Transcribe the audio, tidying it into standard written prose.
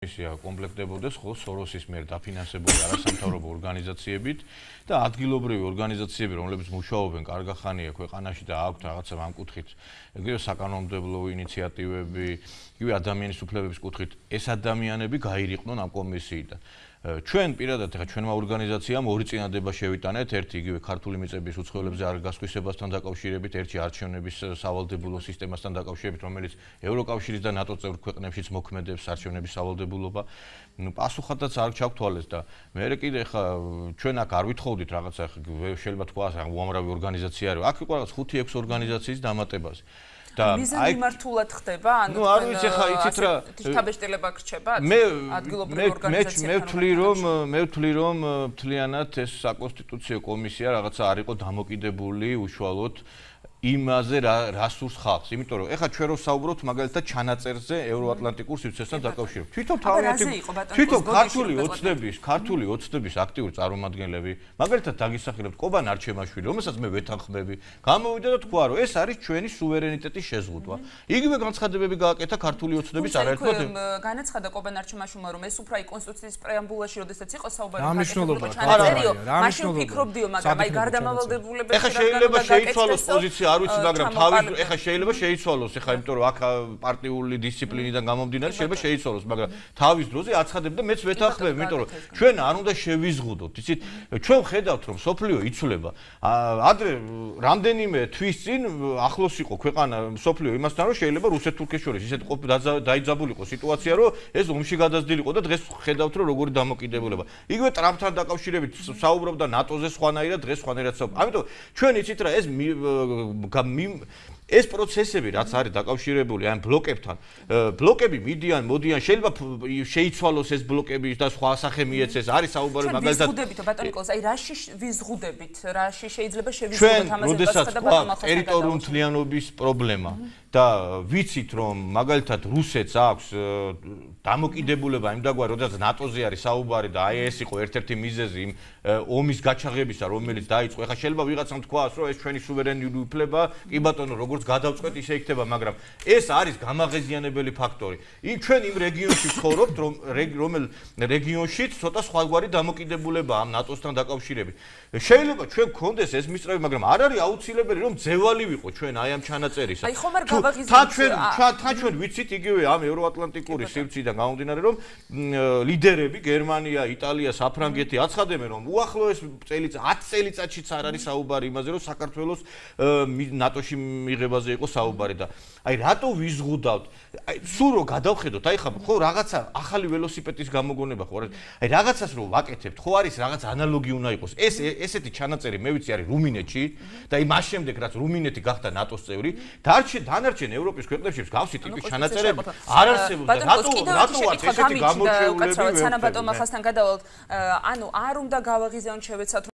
კომპლექტებოდეს ხო სოროსის მიერ დაფინანსებული არასამთავრობო ორგანიზაციებით და ადგილობრივი ორგანიზაციები, რომლებიც მუშაობენ კარგა ხანია ქვეყანაში და აქვთ რაღაცა ამ კუთხით, ეგრევე საკანონმდებლო ინიციატივები, იგივე ადამიანის უფლებების კუთხით, ეს ადამიანები გაირიყვნენ ამ კომისიიდან. ჩვენ პირადად ახლა ჩვენმა ორგანიზაციამ ორი წინადადება შევიტანეთ, ერთი იგივე ქართული მიწების უცხოელებზე არგასხვისებასთან დაკავშირებით, ერთი არჩევნების სავალდებულო სისტემასთან დაკავშირებით, რომელიც ევროკავშირის და ნატო წევრ ქვეყნებშიც მოქმედებს არჩევნების სავალდებულობა. პასუხადაც არ ჩავთვალეს და მე კიდე ახლა ჩვენ აქ არ ვითხოვდით რაღაცა შეიძლება თქვა უამრავი ორგანიზაცია არის. აქ იყო რაღაც 5-6 ორგანიზაციის დამატებაზე. მიზანი მართულად ხდება? ანუ არ ვიცი ხა იცით რა თაბეჭდილება გრჩებათ ადგილობრივი ორგანიზაციებთან? მე ვთვლი რომ მთლიანად ეს საკონსტიტუციო კომისია რაღაცა არ იყო დამოკიდებული უშუალოდ იმაზე რა სურს ხალხს, იმიტომ რომ ეხლა ჩვენ რო საუბრობთ მაგალითად ჩანაწერზე ევროატლანტიკურ სივრცესთან დაკავშირებით. თვითონ ქართული ოცნების აქტიური წარმომადგენლები, მაგალითად დაგისახელებთ კობან არჩემაშვილი, რომელსაც მე ვეთანხმები, გამოვიდა და თქვა რომ ეს არის ჩვენი სუვერენიტეტის შეზღუდვა. იგივე განცხადებები გააკეთა ქართული ოცნების არაერთმოდ განაცხადა კობან არჩემაშვილმა რომ ეს უფრო კონსტიტუციის პრეამბულაში როდესაც იყო საუბარი მაშინ ვფიქრობდიო, მაგრამ აი გარდამავალდებულები ეხლა შეიძლება შეიცვალოს პოზიცია არ ვიცი, მაგრამ თავის ეხა შეიძლება შეიცვალოს, ეხა იმიტომ რომ აქ პარტიული დისციპლინიდან გამომდინარე შეიძლება შეიცვალოს, მაგრამ თავის დროზე აცხადებ და მეც ვეთანხმებ, იმიტომ რომ ჩვენ არ უნდა შევიზღუდოთ, იცით, ჩვენ ხედავთ რომ სოფლიო იცვლება. ადრე რამდენიმე თვის წინ ახლოს იყო ქვეყანა სოფლიო იმასთან რომ შეიძლება რუსეთ-თურქეთის შორის ისეთ დაიძაბულიყო სიტუაცია, რომ ეს ომში გადასდილიყო და დღეს ხედავთ რომ როგორი დამოკიდებულება. იგივე ტრამპთან დაკავშირებით საუბრობდა ნატოზე სხვანაირად, დღეს სხვანაირად საუბრობ. ამიტომ ჩვენ იცით რა ეს პროცესები რაც არის დაკავშირებული ამ ბლოკებთან, ბლოკები მოდიან, შეიძლება შეიცვალოს ეს ბლოკები და სხვა სახე მიეცეს, არის საუბარი მაგალითად ვიზღუდებით ბატონო ნიკოლოზ, აი რაში ვიზღუდებით, რაში შეიძლება შევიზღუდოთ ამაზე და ბატონო ტერიტორიული მთლიანობის პრობლემა და ვიცით რომ მაგალითად რუსეთს აქვს დამოკიდებულება იმ დაგვარ, როდესაც ნატოზე არის საუბარი და აი ეს იყო ერთ-ერთი მიზეზი იმ ომის გაჩაღებისა, რომელიც დაიწყო. ეხლა შეიძლება ვიღაცამ თქვას, რომ ეს ჩვენი სუვერენული უფლება, კი ბატონო, როგორც გადავწყვეტ, ისე იქნება, მაგრამ ეს არის გამაღიზიანებელი ფაქტორი. ჩვენ იმ რეგიონში ვცხოვრობთ, რომელ რეგიონშიც ცოტა სხვაგვარი დამოკიდებულება ამ ნატოსთან დაკავშირებით. შეიძლება ჩვენ გქონდეს ეს მისწრები, მაგრამ არ არის აუცილებელი, რომ ძევალი ვიყო ჩვენ აი ამ ჩანაწერისა. აი ხომ არ გავაღიზიანებთ? ჩვენ ვიცით იგივე ამ ევროატლანტიკური სივრციდან გამომდინარე, რომ ლიდერები გერმანია, იტალია, საფრანგეთი აცხადებენ, რომ უახლოეს 10 წელიწადშიც არ არის საუბარი იმაზე, რომ საქართველოს ნატოში მიღებაზე იყო საუბარი და აი რატო ვიზღუდავთ? აი სულ რო გადავხედოთ, აი ხო რაღაცა ახალი ველოსიპედის გამოგონება ხო არის? აი რაღაცას რო ვაკეთებთ, ხო არის რაღაც ანალოგი უნდა იყოს. ესეთი ჩანაწერი მე ვიცი არის რუმინეთში და აი მას შემდეგ რაც რუმინეთი გახდა ნატოს წევრი, დანარჩენ ევროპის ქვეყნებში გავსი ტიპის ჩანაწერები არ არსებობს და რატო ვართ ესეთი გამოჩეულები? სანამ ბატონმა ხასთან გადავალთ, ანუ არ უნდა გავაღიზიონ შევეცათ